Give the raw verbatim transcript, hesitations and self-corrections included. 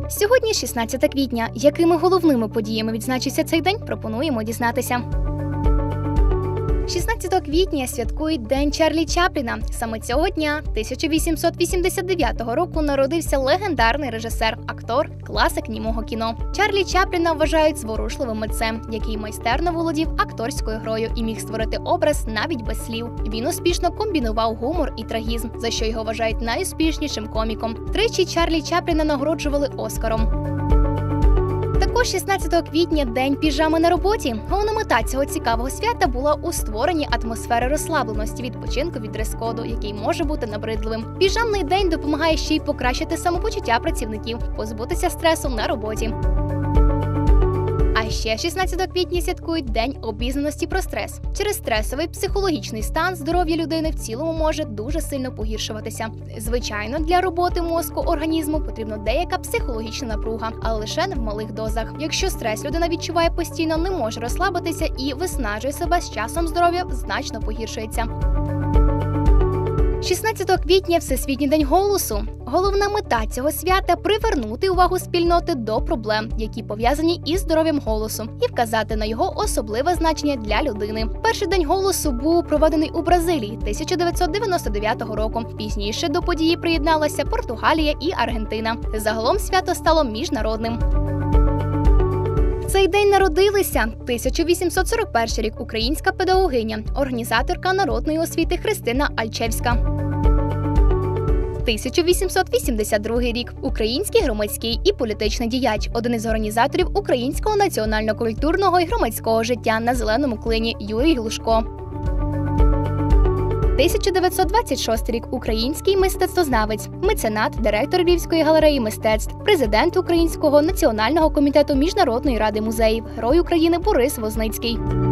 Сьогодні шістнадцяте квітня. Якими головними подіями відзначився цей день, пропонуємо дізнатися. шістнадцятого квітня святкують День Чарлі Чапліна. Саме цього дня, тисяча вісімсот вісімдесят дев'ятого року, народився легендарний режисер, актор, класик німого кіно. Чарлі Чапліна вважають зворушливим митцем, який майстерно володів акторською грою і міг створити образ навіть без слів. Він успішно комбінував гумор і трагізм, за що його вважають найуспішнішим коміком. Тричі Чарлі Чапліна нагороджували Оскаром. Також шістнадцятого квітня – День піжами на роботі. Головна мета цього цікавого свята була у створенні атмосфери розслабленості, відпочинку від дрес-коду, який може бути набридливим. Піжамний день допомагає ще й покращити самопочуття працівників, позбутися стресу на роботі. А ще шістнадцятого квітня святкують День обізнаності про стрес. Через стресовий психологічний стан здоров'я людини в цілому може дуже сильно погіршуватися. Звичайно, для роботи мозку організму потрібна деяка психологічна напруга, але лише не в малих дозах. Якщо стрес людина відчуває постійно, не може розслабитися і виснажує себе, з часом здоров'я значно погіршується. шістнадцятого квітня – Всесвітній день голосу. Головна мета цього свята – привернути увагу спільноти до проблем, які пов'язані із здоров'ям голосу, і вказати на його особливе значення для людини. Перший день голосу був проведений у Бразилії тисяча дев'ятсот дев'яносто дев'ятого року. Пізніше до події приєдналася Португалія і Аргентина. Загалом свято стало міжнародним. В цей день народилися тисяча вісімсот сорок перший рік українська педагогиня, організаторка народної освіти Христина Альчевська. тисяча вісімсот вісімдесят другий рік український громадський і політичний діяч, один із організаторів українського національно-культурного і громадського життя на зеленому клині Юрій Глушко. тисяча дев'ятсот двадцять шостий рік український мистецтвознавець, меценат, директор Львівської галереї мистецтв, президент Українського національного комітету Міжнародної ради музеїв, Герой України Борис Возницький.